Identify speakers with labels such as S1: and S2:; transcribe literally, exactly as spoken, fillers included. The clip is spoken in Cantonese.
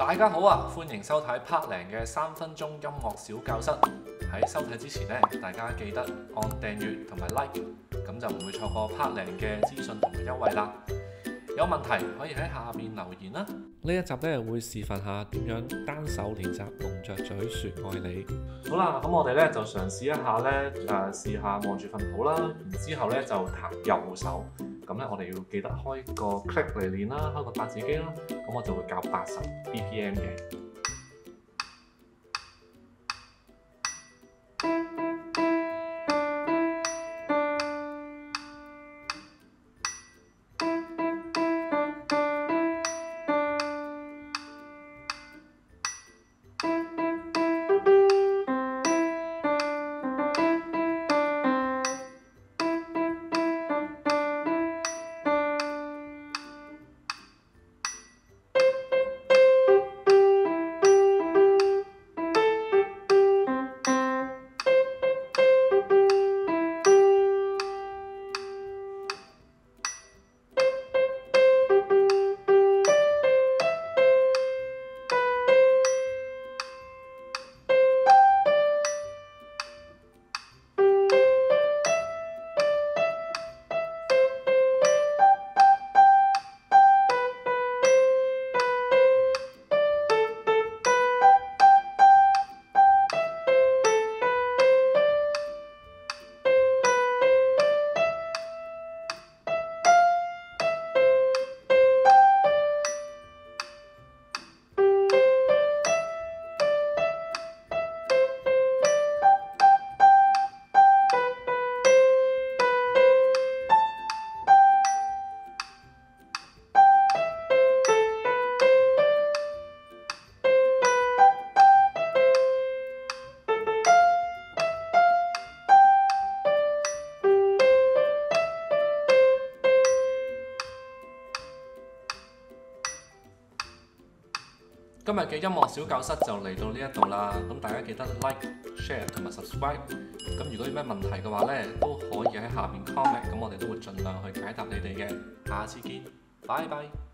S1: 大家好啊，歡迎收睇 Part 零嘅三分鐘音樂小教室。喺收睇之前呢，大家記得按訂閱同埋 like， 咁就唔會錯過 Part 零嘅資訊同埋優惠啦。有問題可以喺下面留言啦。呢一集咧會示範下點樣單手練習蒙着嘴説愛你。好啦，咁我哋咧就嘗試一下咧誒，試下望住份譜啦，然之後咧就彈右手。咁咧我哋要記得開個 click 嚟練啦，開個八字機啦。咁我就會校八十 B P M 嘅。今日嘅音樂小教室就嚟到呢一度啦，咁大家記得 like、share 同埋 subscribe。咁如果有咩問題嘅話呢，都可以喺下面 comment，咁我哋都會盡量去解答你哋嘅。下次見，拜拜。